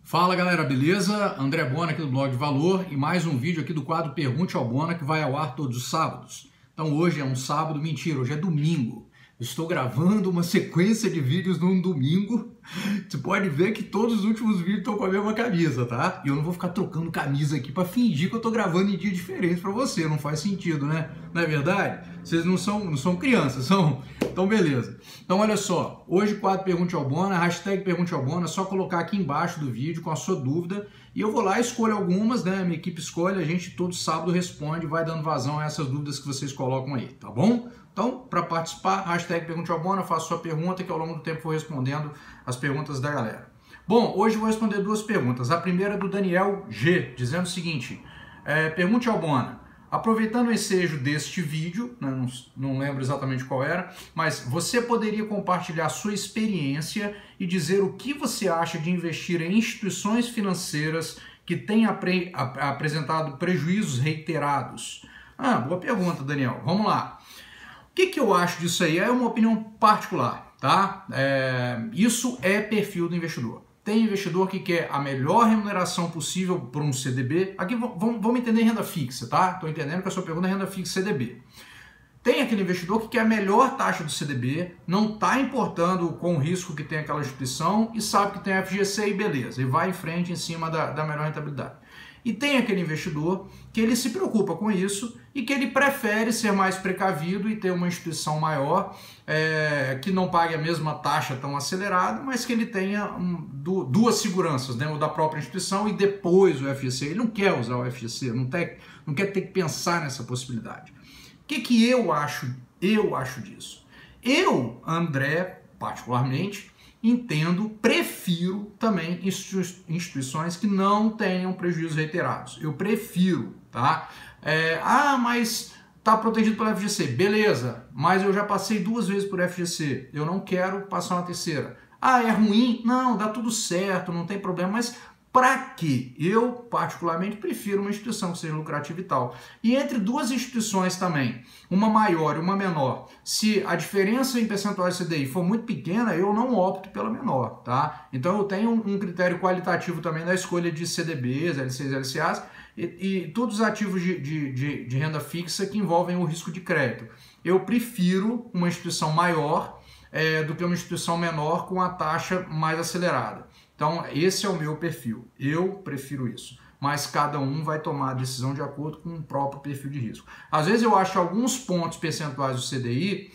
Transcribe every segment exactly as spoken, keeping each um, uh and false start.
Fala galera, beleza? André Bona aqui do Blog de Valor e mais um vídeo aqui do quadro Pergunte ao Bona que vai ao ar todos os sábados. Então hoje é um sábado, mentira, hoje é domingo. Estou gravando uma sequência de vídeos num domingo. Você pode ver que todos os últimos vídeos estão com a mesma camisa, tá? E eu não vou ficar trocando camisa aqui para fingir que eu tô gravando em dia diferente para você. Não faz sentido, né? Não é verdade? Vocês não são, não são crianças, são... Então beleza. Então olha só, hoje quadro Pergunte ao Bona, hashtag Pergunte ao Bona, é só colocar aqui embaixo do vídeo com a sua dúvida e eu vou lá e escolho algumas, né? Minha equipe escolhe, a gente todo sábado responde e vai dando vazão a essas dúvidas que vocês colocam aí, tá bom? Então, para participar, hashtag Pergunte ao Bona, faça sua pergunta que ao longo do tempo eu vou respondendo as perguntas da galera. Bom, hoje eu vou responder duas perguntas. A primeira é do Daniel G, dizendo o seguinte, é, pergunte ao Bona, aproveitando o ensejo deste vídeo, né, não, não lembro exatamente qual era, mas você poderia compartilhar sua experiência e dizer o que você acha de investir em instituições financeiras que têm apre, ap, apresentado prejuízos reiterados? Ah, boa pergunta, Daniel. Vamos lá. O que, que eu acho disso aí? É uma opinião particular, tá? É, isso é perfil do investidor. Tem investidor que quer a melhor remuneração possível por um C D B. Aqui vamos, vamos entender renda fixa, tá? Estou entendendo que a sua pergunta é renda fixa C D B. Tem aquele investidor que quer a melhor taxa do C D B, não está importando com o risco que tem aquela instituição e sabe que tem F G C e beleza, e vai em frente em cima da, da melhor rentabilidade. E tem aquele investidor que ele se preocupa com isso e que ele prefere ser mais precavido e ter uma instituição maior, é, que não pague a mesma taxa tão acelerada, mas que ele tenha um, duas seguranças, né? O da própria instituição e depois o F G C. Ele não quer usar o F G C, não, tem, não quer ter que pensar nessa possibilidade. O que, que eu acho, eu acho disso? Eu, André, particularmente, entendo, prefiro também instituições que não tenham prejuízos reiterados. Eu prefiro, tá? É, ah, mas tá protegido pelo F G C. Beleza, mas eu já passei duas vezes por F G C. Eu não quero passar uma terceira. Ah, é ruim? Não, dá tudo certo, não tem problema, mas para quê? Eu, particularmente, prefiro uma instituição que seja lucrativa e tal. E entre duas instituições também, uma maior e uma menor, se a diferença em percentual de C D I for muito pequena, eu não opto pela menor, tá? Então eu tenho um critério qualitativo também na escolha de C D Bs, L Cs, L C As e, e todos os ativos de, de, de, de renda fixa que envolvem o risco de crédito. Eu prefiro uma instituição maior é, do que uma instituição menor com a taxa mais acelerada. Então, esse é o meu perfil. Eu prefiro isso. Mas cada um vai tomar a decisão de acordo com o próprio perfil de risco. Às vezes eu acho que alguns pontos percentuais do C D I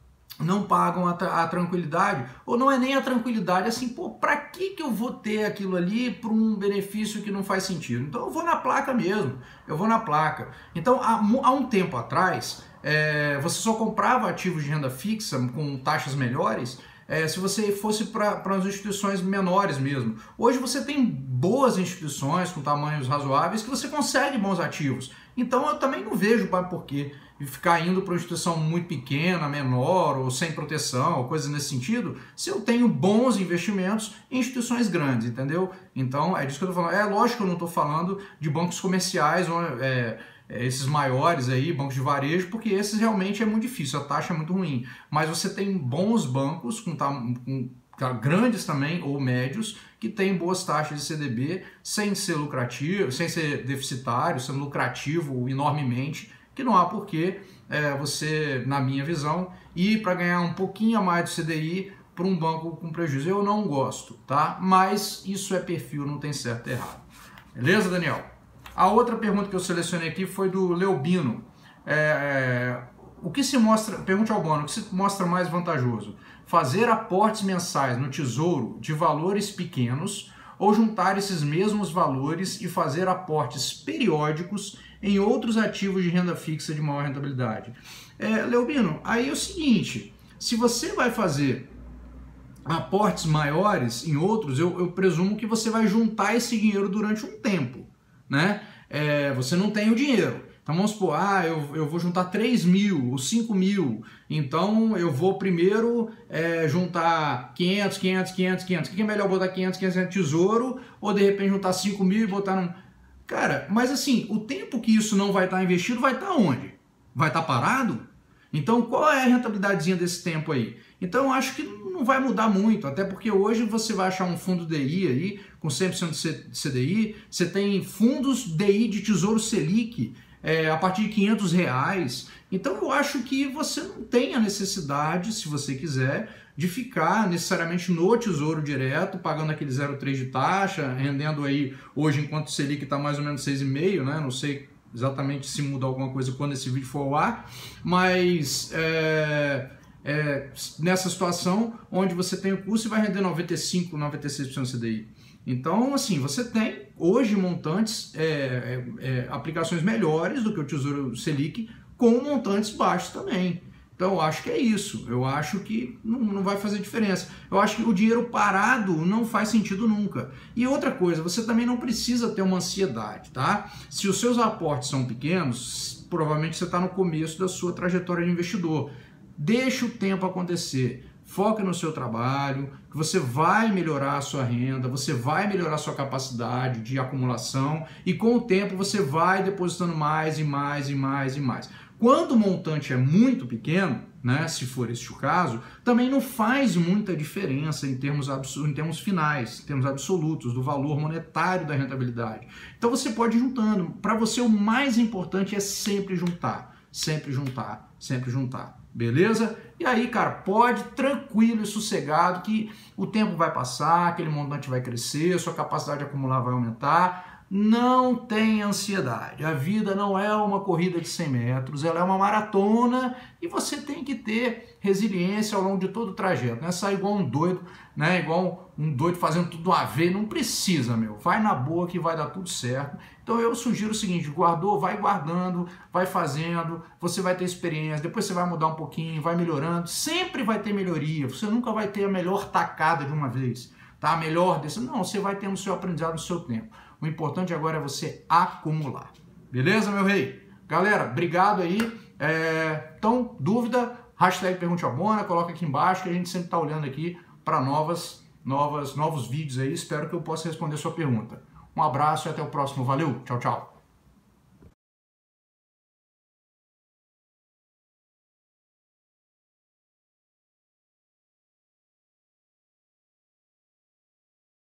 não pagam a, a tranquilidade, ou não é nem a tranquilidade, assim, pô, pra que que eu vou ter aquilo ali por um benefício que não faz sentido? Então eu vou na placa mesmo, eu vou na placa. Então, há, há um tempo atrás, é, você só comprava ativos de renda fixa com taxas melhores, É, se você fosse para as instituições menores mesmo. Hoje você tem boas instituições com tamanhos razoáveis que você consegue bons ativos. Então eu também não vejo para por que ficar indo para uma instituição muito pequena, menor ou sem proteção, ou coisas nesse sentido, se eu tenho bons investimentos em instituições grandes, entendeu? Então é disso que eu estou falando. É lógico que eu não estou falando de bancos comerciais, ou, é, esses maiores aí, bancos de varejo, porque esses realmente é muito difícil, a taxa é muito ruim. Mas você tem bons bancos, com, com grandes também, ou médios, que têm boas taxas de C D B, sem ser lucrativo, sem ser deficitário, sendo lucrativo enormemente, que não há porquê é, você, na minha visão, ir para ganhar um pouquinho a mais de C D I para um banco com prejuízo. Eu não gosto, tá? Mas isso é perfil, não tem certo e errado. Beleza, Daniel? A outra pergunta que eu selecionei aqui foi do Leobino. É, o que se mostra, pergunte ao Bona, o que se mostra mais vantajoso? Fazer aportes mensais no tesouro de valores pequenos ou juntar esses mesmos valores e fazer aportes periódicos em outros ativos de renda fixa de maior rentabilidade? É, Leobino, aí é o seguinte, se você vai fazer aportes maiores em outros, eu, eu presumo que você vai juntar esse dinheiro durante um tempo. Né? É, você não tem o dinheiro. Então vamos supor, ah, eu, eu vou juntar três mil ou cinco mil, então eu vou primeiro é, juntar quinhentos, quinhentos, quinhentos, quinhentos. O que é melhor botar quinhentos, quinhentos no tesouro ou de repente juntar cinco mil e botar num... Cara, mas assim, o tempo que isso não vai estar investido vai estar onde? Vai estar parado? Então qual é a rentabilidadezinha desse tempo aí? Então eu acho que não vai mudar muito, até porque hoje você vai achar um fundo D I aí com cem por cento de C D I, você tem fundos D I de Tesouro Selic é, a partir de quinhentos reais. Então eu acho que você não tem a necessidade, se você quiser, de ficar necessariamente no Tesouro Direto, pagando aquele zero vírgula três de taxa, rendendo aí hoje, enquanto o Selic está mais ou menos seis vírgula cinco, né? Não sei exatamente se muda alguma coisa quando esse vídeo for ao ar, mas é, é, nessa situação onde você tem o custo e vai render noventa e cinco, noventa e seis por cento do C D I. Então, assim, você tem hoje montantes, é, é, é, aplicações melhores do que o Tesouro Selic, com montantes baixos também. Então eu acho que é isso, eu acho que não, não vai fazer diferença. Eu acho que o dinheiro parado não faz sentido nunca. E outra coisa, você também não precisa ter uma ansiedade, tá? Se os seus aportes são pequenos, provavelmente você está no começo da sua trajetória de investidor. Deixa o tempo acontecer. Foque no seu trabalho, que você vai melhorar a sua renda, você vai melhorar a sua capacidade de acumulação e com o tempo você vai depositando mais e mais e mais e mais. Quando o montante é muito pequeno, né, se for este o caso, também não faz muita diferença em termos, em termos finais, em termos absolutos, do valor monetário da rentabilidade. Então você pode ir juntando. Para você o mais importante é sempre juntar, sempre juntar, sempre juntar. Beleza? E aí, cara, pode tranquilo e sossegado que o tempo vai passar, aquele montante vai crescer, sua capacidade de acumular vai aumentar. Não tenha ansiedade. A vida não é uma corrida de cem metros, ela é uma maratona e você tem que ter resiliência ao longo de todo o trajeto. Não é sair igual um doido, né? Igual um doido fazendo tudo a ver. Não precisa, meu. Vai na boa que vai dar tudo certo. Então eu sugiro o seguinte, guardou, vai guardando, vai fazendo, você vai ter experiência, depois você vai mudar um pouquinho, vai melhorando, sempre vai ter melhoria, você nunca vai ter a melhor tacada de uma vez, tá? A melhor desse, não, você vai ter no seu aprendizado, no seu tempo. O importante agora é você acumular. Beleza, meu rei? Galera, obrigado aí. É, então, dúvida, hashtag Pergunte ao Bona, coloca aqui embaixo que a gente sempre está olhando aqui para novas, novas, novos vídeos aí. Espero que eu possa responder a sua pergunta. Um abraço e até o próximo. Valeu, tchau, tchau.